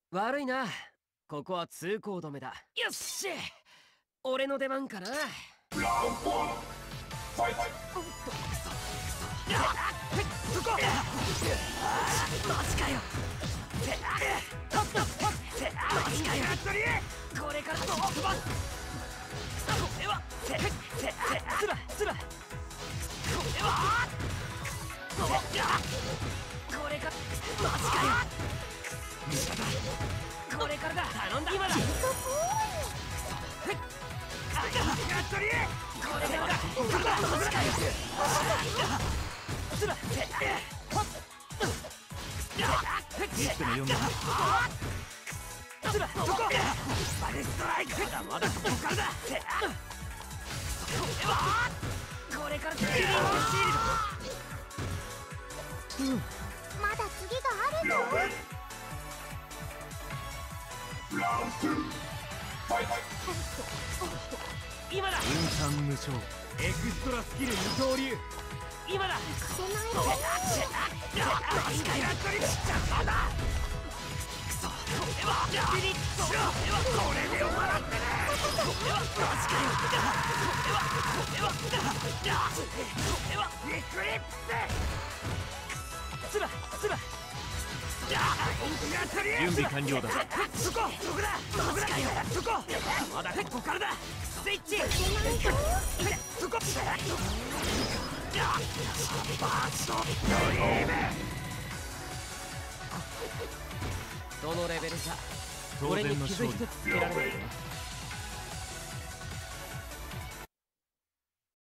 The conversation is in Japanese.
悪いな。ここは通行止めだ。よっしゃ、俺の出番かな。そこマジかよ。マジかよ。これから飛ばす。これはつらつら。これはこれからマジかよ。これからだ。頼んだ。今だ。これからだ。マジかよ。つらリストの4番つらそこバレストライクだ。まだここからだ。これからスピリットシールド。 まだ次があるぞ。 今だ。 分散無償。 エクストラスキル二刀流。今だ。 せないで。 スピリット。これで終わらんでね。これはマジかよ。これはエクリプス。つらつら。 準備完了だ。 そこどこだ。マジかよ。そこまだここからだ。スイッチ。そこどのレベルか俺に傷一つつけられないよ。